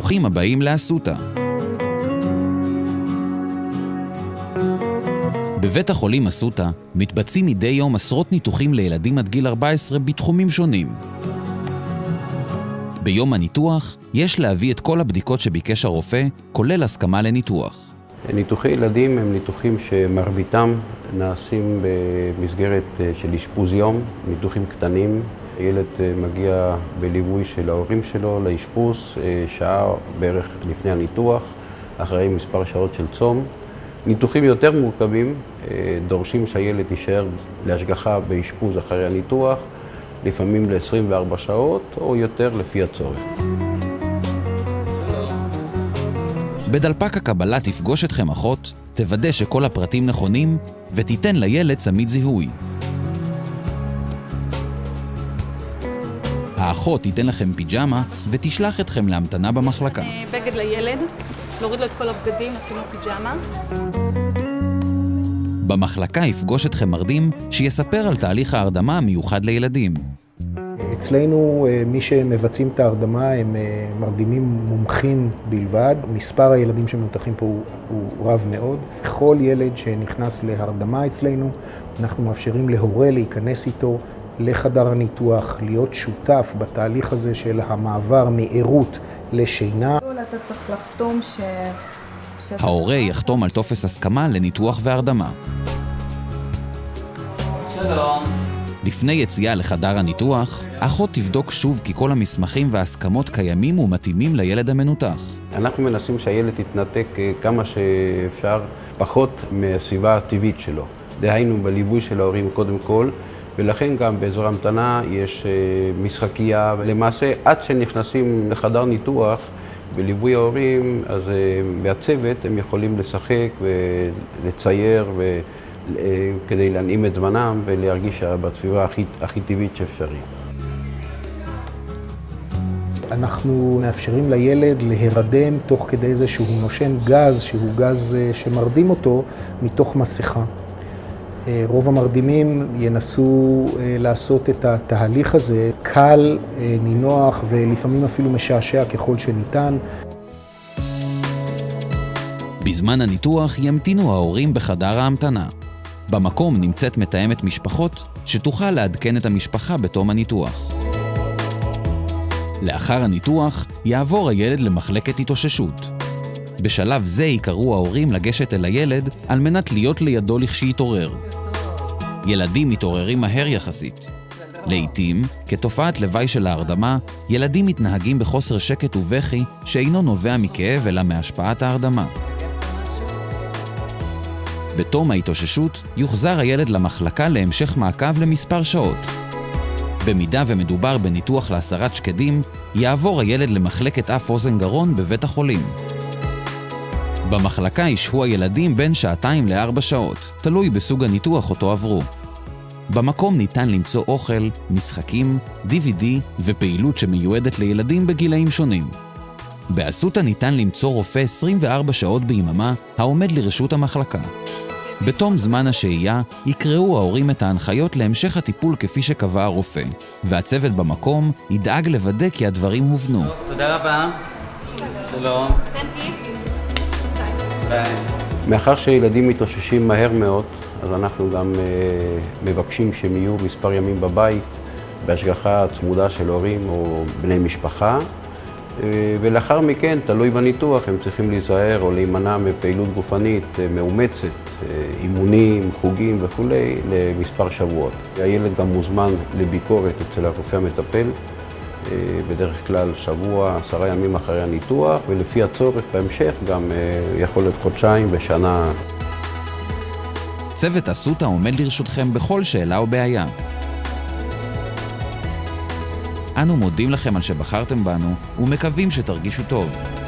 ברוכים הבאים לאסותא. בבית החולים אסותא מתבצעים מדי יום עשרות ניתוחים לילדים עד גיל 14 בתחומים שונים. ביום הניתוח יש להביא את כל הבדיקות שביקש הרופא, כולל הסכמה לניתוח. ניתוחי ילדים הם ניתוחים שמרביתם נעשים במסגרת של אשפוז יום, ניתוחים קטנים. ילד מגיע בליווי של ההורים שלו לאשפוז שעה בערך לפני הניתוח, אחרי מספר שעות של צום. ניתוחים יותר מורכבים דורשים שהילד יישאר להשגחה באשפוז אחרי הניתוח, לפעמים ל-24 שעות או יותר לפי הצורך. בדלפק הקבלה תפגוש אתכם אחות, תוודא שכל הפרטים נכונים ותיתן לילד צמיד זיהוי. האחות תיתן לכם פיג'מה ותשלח אתכם להמתנה במחלקה. בגד לילד, נוריד לו את כל הבגדים, עשינו פיג'מה. במחלקה יפגוש אתכם מרדים שיספר על תהליך ההרדמה המיוחד לילדים. אצלנו מי שמבצעים את ההרדמה הם מרדימים מומחים בלבד. מספר הילדים שמנותחים פה הוא רב מאוד. כל ילד שנכנס להרדמה אצלנו, אנחנו מאפשרים להורה להיכנס איתו לחדר הניתוח, להיות שותף בתהליך הזה של המעבר מעירות לשינה. אתה צריך לחתום ההורה יחתום על טופס הסכמה לניתוח והרדמה. שלום. לפני יציאה לחדר הניתוח, אחות תבדוק שוב כי כל המסמכים וההסכמות קיימים ומתאימים לילד המנותח. אנחנו מנסים שהילד יתנתק כמה שאפשר פחות מהסביבה הטבעית שלו. דהיינו בליווי של ההורים קודם כל, ולכן גם באזור המתנה יש משחקייה. למעשה עד שנכנסים לחדר ניתוח בליווי ההורים, אז מהצוות הם יכולים לשחק ולצייר כדי להנעים את זמנם ולהרגיש בסביבה הכי טבעית שאפשרי. אנחנו מאפשרים לילד להירדם תוך כדי זה שהוא נושם גז, שהוא גז שמרדים אותו מתוך מסכה. רוב המרדימים ינסו לעשות את התהליך הזה קל, נינוח ולפעמים אפילו משעשע ככל שניתן. בזמן הניתוח ימתינו ההורים בחדר ההמתנה. במקום נמצאת מתאמת משפחות שתוכל לעדכן את המשפחה בתום הניתוח. לאחר הניתוח יעבור הילד למחלקת התאוששות. בשלב זה יקראו ההורים לגשת אל הילד על מנת להיות לידו לכשיתעורר. ילדים מתעוררים מהר יחסית. לעתים, כתופעת לוואי של ההרדמה, ילדים מתנהגים בחוסר שקט ובכי שאינו נובע מכאב אלא מהשפעת ההרדמה. בתום ההתאוששות יוחזר הילד למחלקה להמשך מעקב למספר שעות. במידה ומדובר בניתוח להסרת שקדים, יעבור הילד למחלקת אף אוזן גרון בבית החולים. במחלקה ישהו הילדים בין 2 ל-4 שעות, תלוי בסוג הניתוח אותו עברו. במקום ניתן למצוא אוכל, משחקים, DVD ופעילות שמיועדת לילדים בגילאים שונים. באסותא ניתן למצוא רופא 24 שעות ביממה העומד לרשות המחלקה. בתום זמן השהייה יקראו ההורים את ההנחיות להמשך הטיפול כפי שקבע הרופא, והצוות במקום ידאג לוודא כי הדברים הובנו. תודה רבה. שלום. ביי. מאחר שילדים מתאוששים מהר מאוד, אז אנחנו גם מבקשים שהם יהיו מספר ימים בבית, בהשגחה צמודה של הורים או בני משפחה. ולאחר מכן, תלוי בניתוח, הם צריכים להיזהר או להימנע מפעילות גופנית מאומצת, אימונים, חוגים וכו' למספר שבועות. הילד גם מוזמן לביקורת אצל הרופא המטפל, בדרך כלל שבוע, 10 ימים אחרי הניתוח, ולפי הצורך בהמשך גם יכול להיות חודשיים ושנה. צוות אסותא עומד לרשותכם בכל שאלה או בעיה. אנו מודים לכם על שבחרתם בנו ומקווים שתרגישו טוב.